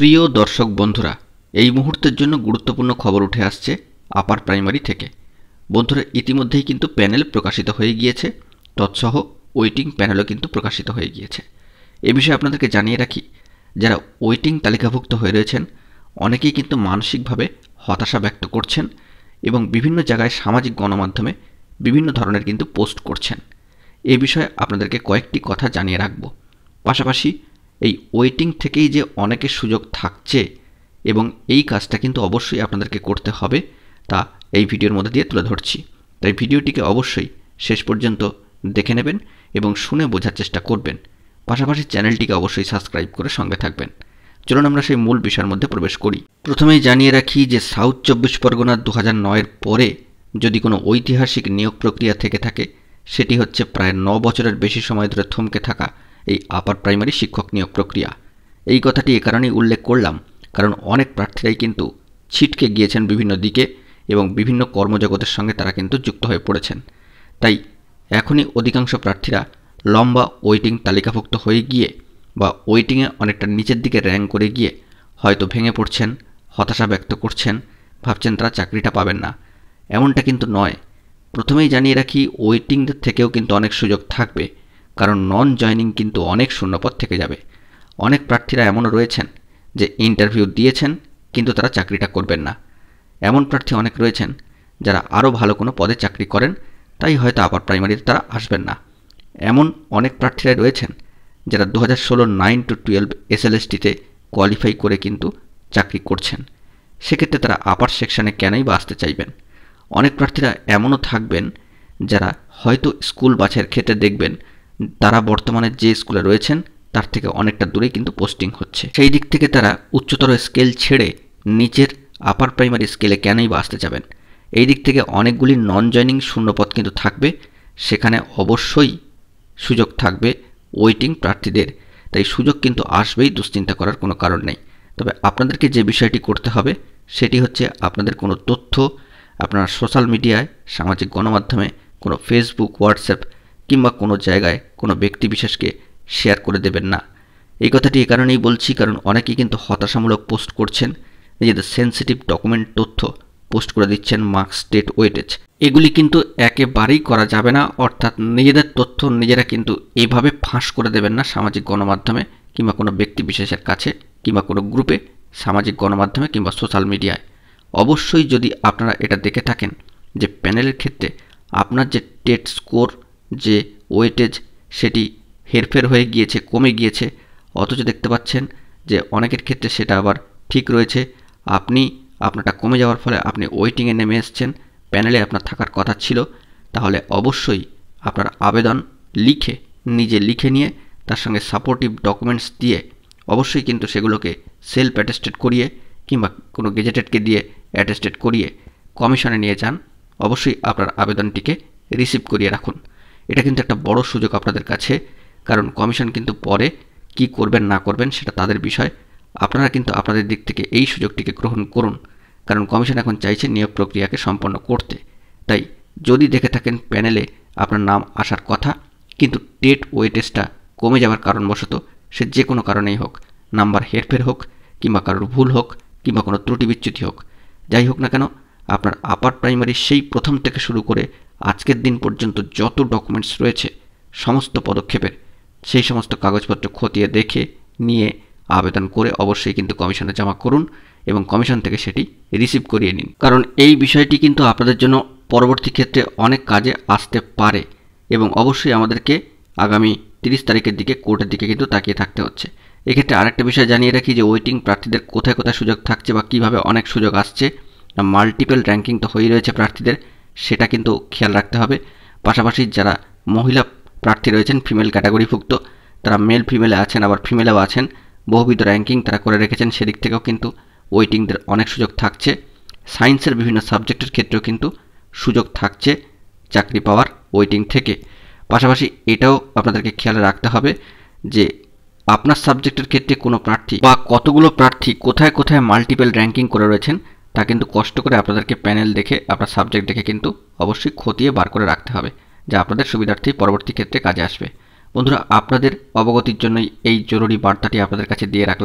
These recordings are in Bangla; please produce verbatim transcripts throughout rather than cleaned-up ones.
প্রিয় দর্শক বন্ধুরা, এই মুহূর্তের জন্য গুরুত্বপূর্ণ খবর উঠে আসছে আপার প্রাইমারি থেকে। বন্ধুরা, ইতিমধ্যেই কিন্তু প্যানেল প্রকাশিত হয়ে গিয়েছে, তৎসহ ওয়েটিং প্যানেলও কিন্তু প্রকাশিত হয়ে গিয়েছে। এ বিষয়ে আপনাদেরকে জানিয়ে রাখি, যারা ওয়েটিং তালিকাভুক্ত হয়ে রয়েছেন অনেকেই কিন্তু মানসিকভাবে হতাশা ব্যক্ত করছেন এবং বিভিন্ন জায়গায় সামাজিক গণমাধ্যমে বিভিন্ন ধরনের কিন্তু পোস্ট করছেন। এ বিষয়ে আপনাদেরকে কয়েকটি কথা জানিয়ে রাখব। পাশাপাশি এই ওয়েটিং থেকেই যে অনেকের সুযোগ থাকছে এবং এই কাজটা কিন্তু অবশ্যই আপনাদেরকে করতে হবে, তা এই ভিডিওর মধ্যে দিয়ে তুলে ধরছি। তাই ভিডিওটিকে অবশ্যই শেষ পর্যন্ত দেখে নেবেন এবং শুনে বোঝার চেষ্টা করবেন। পাশাপাশি চ্যানেলটিকে অবশ্যই সাবস্ক্রাইব করে সঙ্গে থাকবেন। চলুন আমরা সেই মূল বিষয়ের মধ্যে প্রবেশ করি। প্রথমেই জানিয়ে রাখি যে সাউথ চব্বিশ পরগনা দু হাজার নয়ের পরে যদি কোনো ঐতিহাসিক নিয়োগ প্রক্রিয়া থেকে থাকে, সেটি হচ্ছে প্রায় ন বছরের বেশি সময় ধরে থমকে থাকা এই আপার প্রাইমারি শিক্ষক নিয়োগ প্রক্রিয়া। এই কথাটি এ কারণেই উল্লেখ করলাম, কারণ অনেক প্রার্থীরাই কিন্তু ছিটকে গিয়েছেন বিভিন্ন দিকে এবং বিভিন্ন কর্মজগতের সঙ্গে তারা কিন্তু যুক্ত হয়ে পড়েছেন। তাই এখনই অধিকাংশ প্রার্থীরা লম্বা ওয়েটিং তালিকাভুক্ত হয়ে গিয়ে বা ওয়েটিংয়ে অনেকটা নিচের দিকে র্যাঙ্ক করে গিয়ে হয়তো ভেঙে পড়ছেন, হতাশা ব্যক্ত করছেন, ভাবছেন তারা চাকরিটা পাবেন না। এমনটা কিন্তু নয়। প্রথমেই জানিয়ে রাখি, ওয়েটিংদের থেকেও কিন্তু অনেক সুযোগ থাকবে, কারণ নন জয়নিং কিন্তু অনেক শূন্যপদ থেকে যাবে। অনেক প্রার্থীরা এমনও রয়েছেন যে ইন্টারভিউ দিয়েছেন কিন্তু তারা চাকরিটা করবেন না। এমন প্রার্থী অনেক রয়েছেন যারা আরও ভালো কোনো পদে চাকরি করেন, তাই হয়তো আপার প্রাইমারিতে তারা আসবেন না। এমন অনেক প্রার্থীরাই রয়েছেন যারা দু হাজার ষোলো nine to twelve S L S টিতে কোয়ালিফাই করে কিন্তু চাকরি করছেন। সেক্ষেত্রে তারা আপার সেকশানে কেনই বা আসতে চাইবেন। অনেক প্রার্থীরা এমনও থাকবেন যারা হয়তো স্কুল বাছাইয়ের ক্ষেত্রে দেখবেন তারা বর্তমানে যে স্কুলে রয়েছেন তার থেকে অনেকটা দূরে কিন্তু পোস্টিং হচ্ছে। সেই দিক থেকে তারা উচ্চতর স্কেল ছেড়ে নিচের আপার প্রাইমারি স্কেলে কেনই বা আসতে যাবেন। এই দিক থেকে অনেকগুলি নন জয়নিং শূন্যপদ কিন্তু থাকবে, সেখানে অবশ্যই সুযোগ থাকবে ওয়েটিং প্রার্থীদের। তাই সুযোগ কিন্তু আসবেই, দুশ্চিন্তা করার কোনো কারণ নেই। তবে আপনাদেরকে যে বিষয়টি করতে হবে সেটি হচ্ছে আপনাদের কোনো তথ্য আপনারা সোশ্যাল মিডিয়ায়, সামাজিক গণমাধ্যমে, কোনো ফেসবুক, হোয়াটসঅ্যাপ কিংবা কোনো জায়গায় কোনো ব্যক্তি বিশেষকে শেয়ার করে দেবেন না। এই কথাটি এ কারণেই বলছি, কারণ অনেকেই কিন্তু হতাশামূলক পোস্ট করছেন, নিজেদের সেন্সিটিভ ডকুমেন্ট তথ্য পোস্ট করে দিচ্ছেন, মার্কস, ডেট, ওয়েটেজ। এগুলি কিন্তু একেবারেই করা যাবে না। অর্থাৎ নিজেদের তথ্য নিজেরা কিন্তু এভাবে ফাঁস করে দেবেন না সামাজিক গণমাধ্যমে কিংবা কোনো ব্যক্তি বিশেষের কাছে কিংবা কোনো গ্রুপে, সামাজিক গণমাধ্যমে কিংবা সোশ্যাল মিডিয়ায়। অবশ্যই যদি আপনারা এটা দেখে থাকেন যে প্যানেলের ক্ষেত্রে আপনার যে টেট স্কোর, যে ওয়েটেজ, সেটি হেরফের হয়ে গিয়েছে, কমে গিয়েছে, অথচ দেখতে পাচ্ছেন যে অনেকের ক্ষেত্রে সেটা আবার ঠিক রয়েছে, আপনি আপনারটা কমে যাওয়ার ফলে আপনি ওয়েটিংয়ে নেমে এসেছেন, প্যানেলে আপনার থাকার কথা ছিল, তাহলে অবশ্যই আপনার আবেদন লিখে, নিজে লিখে নিয়ে তার সঙ্গে সাপোর্টিভ ডকুমেন্টস দিয়ে অবশ্যই কিন্তু সেগুলোকে সেলফ অ্যাটেস্টেড করিয়ে কিংবা কোনো গেজেটেডকে দিয়ে অ্যাটেস্টেড করিয়ে কমিশনে নিয়ে যান। অবশ্যই আপনার আবেদনটিকে রিসিভ করিয়ে রাখুন। এটা কিন্তু একটা বড় সুযোগ আপনাদের কাছে, কারণ কমিশন কিন্তু পরে কি করবেন না করবেন সেটা তাদের বিষয়। আপনারা কিন্তু আপনাদের দিক থেকে এই সুযোগটিকে গ্রহণ করুন, কারণ কমিশন এখন চাইছে নিয়োগ প্রক্রিয়াকে সম্পন্ন করতে। তাই যদি দেখে থাকেন প্যানেলে আপনার নাম আসার কথা কিন্তু টেট ওয়েটেজটা কমে যাওয়ার কারণবশত, সে যে কোনো কারণেই হোক, নাম্বার হেরফের হোক কিংবা কারোর ভুল হোক কিংবা কোনো ত্রুটি বিচ্যুতি হোক, যাই হোক না কেন, আপনার আপার প্রাইমারি সেই প্রথম থেকে শুরু করে আজকের দিন পর্যন্ত যত ডকুমেন্টস রয়েছে সমস্ত পদক্ষেপের সেই সমস্ত কাগজপত্র খতিয়ে দেখে নিয়ে আবেদন করে অবশ্যই কিন্তু কমিশনে জমা করুন এবং কমিশন থেকে সেটি রিসিভ করিয়ে নিন। কারণ এই বিষয়টি কিন্তু আপনাদের জন্য পরবর্তী ক্ষেত্রে অনেক কাজে আসতে পারে এবং অবশ্যই আমাদেরকে আগামী তিরিশ তারিখের দিকে কোর্টের দিকে কিন্তু তাকিয়ে থাকতে হচ্ছে। এক্ষেত্রে আরেকটা বিষয় জানিয়ে রাখি যে ওয়েটিং প্রার্থীদের কোথায় কোথায় সুযোগ থাকছে বা কীভাবে অনেক সুযোগ আসছে। মাল্টিপল র্যাঙ্কিং তো হয়েই রয়েছে প্রার্থীদের, সেটা কিন্তু খেয়াল রাখতে হবে। পাশাপাশি যারা মহিলা প্রার্থী রয়েছেন, ফিমেল ক্যাটাগরিভুক্ত, তারা মেল ফিমেলে আছেন, আবার ফিমেলেও আছেন, বহুবিধ র্যাঙ্কিং তারা করে রেখেছেন, সেদিক থেকেও কিন্তু ওয়েটিংদের অনেক সুযোগ থাকছে। সায়েন্সের বিভিন্ন সাবজেক্টের ক্ষেত্রেও কিন্তু সুযোগ থাকছে চাকরি পাওয়ার ওয়েটিং থেকে। পাশাপাশি এটাও আপনাদেরকে খেয়াল রাখতে হবে যে আপনার সাবজেক্টের ক্ষেত্রে কোনো প্রার্থী বা কতগুলো প্রার্থী কোথায় কোথায় মাল্টিপল র্যাঙ্কিং করে রয়েছেন তা কিন্তু কষ্ট করে আপনাদেরকে প্যানেল দেখে, আপনার সাবজেক্ট দেখে কিন্তু অবশ্যই খতিয়ে বার করে রাখতে হবে, যা আপনাদের সুবিধার্থেই পরবর্তী ক্ষেত্রে কাজে আসবে। বন্ধুরা, আপনাদের অবগতির জন্যই এই জরুরি বার্তাটি আপনাদের কাছে দিয়ে রাখলাম।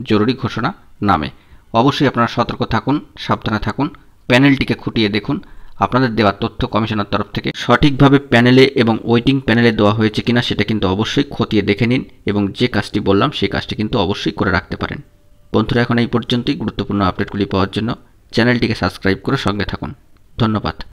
জরুরি ঘোষণা নামে। অবশ্যই আপনারা সতর্ক থাকুন, সাবধানে থাকুন, প্যানেলটিকে খুঁটিয়ে দেখুন আপনাদের দেওয়া তথ্য কমিশনের তরফ থেকে সঠিকভাবে প্যানেলে এবং ওয়েটিং প্যানেলে দেওয়া হয়েছে কিনা সেটা কিন্তু অবশ্যই খতিয়ে দেখে নিন এবং যে কাজটি বললাম সেই কাজটি কিন্তু অবশ্যই করে রাখতে পারেন। বন্ধুরা, এখন এই পর্যন্তই। গুরুত্বপূর্ণ আপডেটগুলি পাওয়ার জন্য চ্যানেলটিকে সাবস্ক্রাইব করে সঙ্গে থাকুন। ধন্যবাদ।